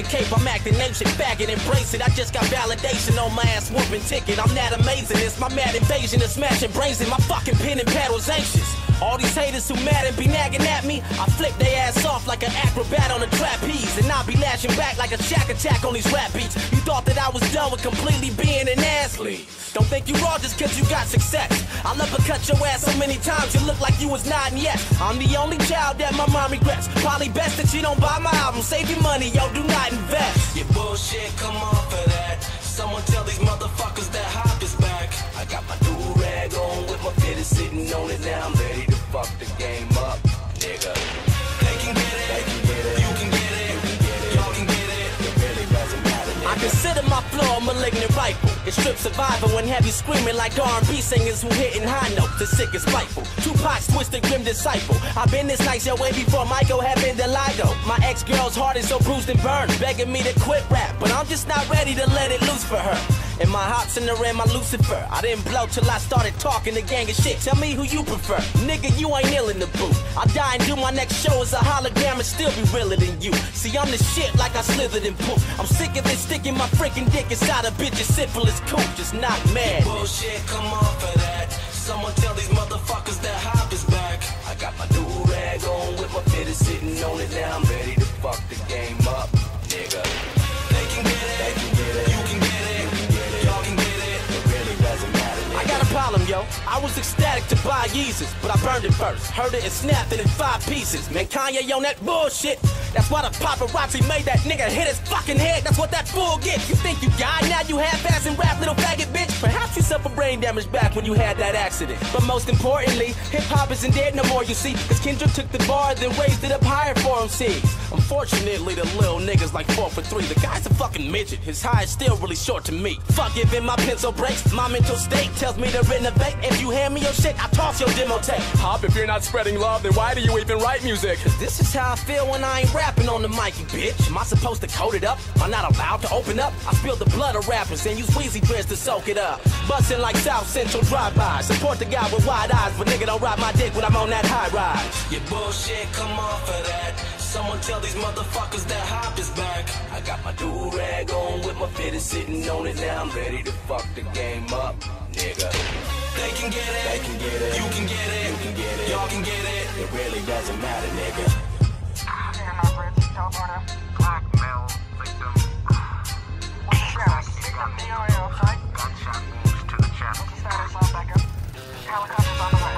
Asian cape, I'm acting ancient, faggot, embrace it. I just got validation on my ass whooping ticket. I'm that amazing, it's my mad invasion of smashing brains in my fucking pen and paddle's anxious. All these haters who mad and be nagging at me, I flip their ass off like an acrobat on a trapeze, and I'll be lashing back like a shack attack on these rap beats. You thought that I was done with completely being an athlete. Don't think you raw just cause you got success. I'll uppercut your ass so many times you look like you was nodding yes. I'm the only child that my mom regrets. Probably best that you don't buy my album. Save your money, yo, do not invest. Your bullshit, come on for that. Someone tell these motherfuckers that hop is back. I got my do-rag on with my fitted sitting on it. Now I'm ready to fuck the game up, nigga. They can get it, they can get it. You can get it, you can get it. Y'all can get it. It really doesn't matter, nigga. I consider my flow a malignant rifle. It strips survival and have you screaming like R&B singers who hitting high notes. The sick is spiteful. Tupac's twisted grim disciple. I've been this nice your way before Michael had been Deligo. My ex-girl's heart is so bruised and burned, begging me to quit rap, but I'm just not ready to let it loose for her. And my heart's in the rim, my Lucifer. I didn't blow till I started talking the gang of shit. Tell me who you prefer. Nigga, you ain't ill in the booth. I'll die and do my next show as a hologram and still be realer than you. See, I'm the shit like I slithered in poop. I'm sick of it sticking my freaking dick inside a bitch's syphilis coop. Just not mad. Bullshit, come on for that. Someone tell these motherfuckers that hop is back. I got my do-rag on with my fitted sitting on it. Now I'm ready to fuck the game up, nigga. They can get it, they can get it. You can get it, you can get it. Y'all can get it. It really doesn't matter, nigga. I got a problem, yo. I was ecstatic to buy Yeezus, but I burned it first. Heard it and snapped it in 5 pieces. Man, Kanye on that bullshit. That's why the paparazzi made that nigga hit his fucking head. That's what that fool gets. You think you got, now you half-ass and rap, little faggot bitch. Perhaps you suffered brain damage back when you had that accident. But most importantly, hip-hop isn't dead no more, you see. Cause Kendrick took the bar, then raised it up higher for MCs. Unfortunately, the little niggas like 4 for 3. The guy's a fucking midget. His high is still really short to me. Fuck giving my pencil breaks. My mental state tells me to renovate. If you hand me your shit, I toss your demo tape. Hop, if you're not spreading love, then why do you even write music? Cause this is how I feel when I ain't rapping on the mic, you bitch. Am I supposed to code it up? Am I not allowed to open up? I spill the blood of rappers and use Weezy dreads to soak it up. Bustin' like South Central drive-by. Support the guy with wide eyes, but nigga don't ride my dick when I'm on that high rise. Your bullshit, come on for that. Someone tell these motherfuckers that hop is back. I got my do-rag on with my fitted sitting on it. Now I'm ready to fuck the game up, nigga. They can get it, they can get it. You can get it, you can get it. Y'all can get it. It really doesn't matter, nigga. California. Blackmail victim. What's the status? Victim DOA outside. Gunshot wounds to the chest. What's the status on backup? Helicopter's on the way.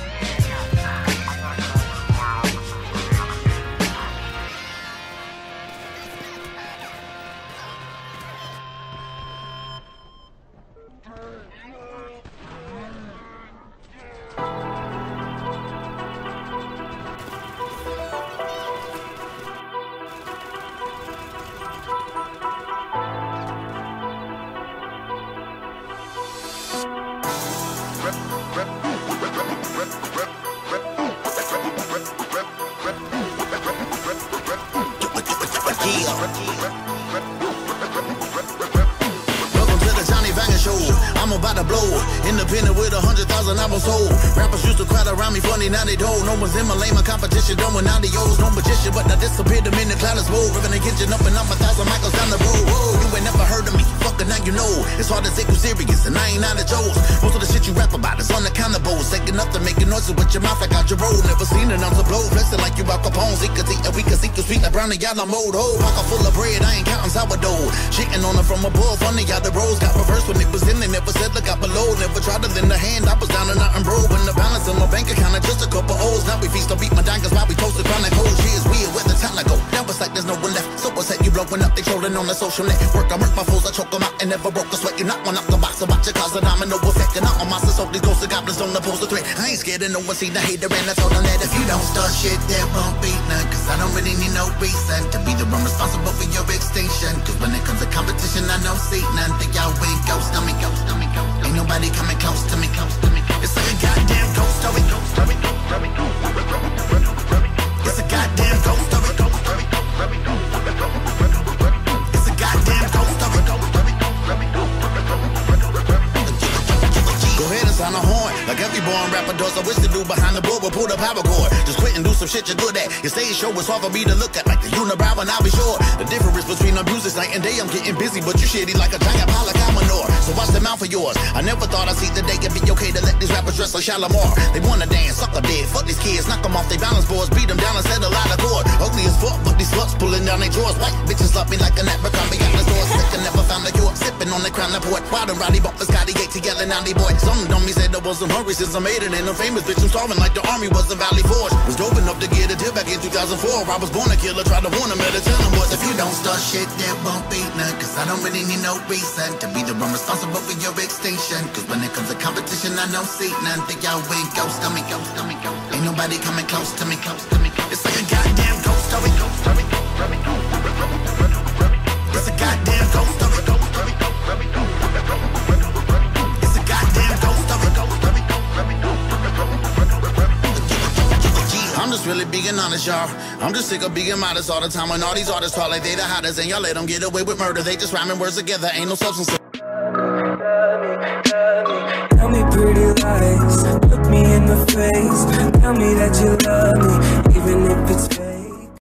I'm about to blow. Independent with 100,000 albums sold. Rappers used to crowd around me funny, now they don't. No one's in my lane, my competition done with audios. No magician, but I disappeared them in the cloud is bold. Ripping the kitchen up and up 1,000 Michaels down the road. Whoa, you ain't never heard of me, fucking now you know. It's hard to take you serious, and I ain't out of Joe's. Most of the shit you rap about is on the counter bowls. Taking up to making noises with your mouth like out your road. Never seen an ounce of blow, flexing like you Al Capone. Zika-zee, and we can see you sweet like brown and yellow mode. Oh, pocket full of bread, I ain't counting sourdough. Shitting on her from above, funny how the roads got reversed when it was in. They never said look out below. Never tried to lend a hand, I was down and nothing broke. When the balance in my bank account is just a couple O's. Now we feast on beat my dangers while we toasted chronic hoes. She is weird where the time I go. Now it's like there's no one left. So what's that you blowing up? They trolling on the social network. I work my foes, I choke them out and never broke a sweat. You knock one up the box about your cause a domino effect. And all my monsters, so these ghosts and goblins don't oppose the threat. I ain't scared of no one, see the hater and I told them that if you don't start shit, there won't be none. Cause I don't really need no reason to be the one responsible for your extinction. Cause when it comes to competition, I don't see none. Think y'all ain't ghost on me, ghost on me, ghost. Ain't nobody coming close to me, close to me. It's like a goddamn ghost story, ghost story, ghost story, ghost story. It's a goddamn ghost story, ghost story, ghost story, ghost story. It's a goddamn ghost story, ghost story, ghost story, ghost story. Go ahead and sound a horn. I Like every born rapper does, I wish the dude behind the board would pull the power cord. Just quit and do some shit you're good at. Your stage show is hard for me to look at, like the unibrow, and I'll be sure. The difference between our music night and day, I'm getting busy, but you shitty like a giant pile of cow manure. So watch the mouth of yours. I never thought I'd see the day it'd be okay to let these rappers dress like Shalimar. They wanna dance, sucker dead, fuck these kids, knock them off their balance boards, beat them down and set a lot of cord. Ugly as fuck, but these sluts pulling down their drawers. White bitches love me like an Abercrombie on the door. Sick and never found a cure, sipping on the crown of port. Wild and rowdy bumpers, Scotty Yates yelling out, boy. Some dummies said I wasn't hungry since I made it, and a famous bitch I'm starving like the army was the Valley Forge. Was dope enough to get a deal back in 2004. I was born a killer, tried to warn him at a tell him was, if you don't start shit, there won't be none. Cause I don't really need no reason to be the one responsible for your extinction. Cause when it comes to competition, I don't see none. Think y'all ain't ghost on me, ghost on me, ghost on me. Ain't nobody coming close to me, close to me. It's like a goddamn ghost story, ghost story. It's a goddamn ghost story, ghost story. It's a goddamn ghost story, ghost story. I'm just really being honest, y'all. I'm just sick of being modest all the time. When all these artists talk like they the hottest, and y'all let them get away with murder. They just rhyming words together, ain't no substance. Tell me pretty lies, look me in the face. Tell me that you love me, even if it's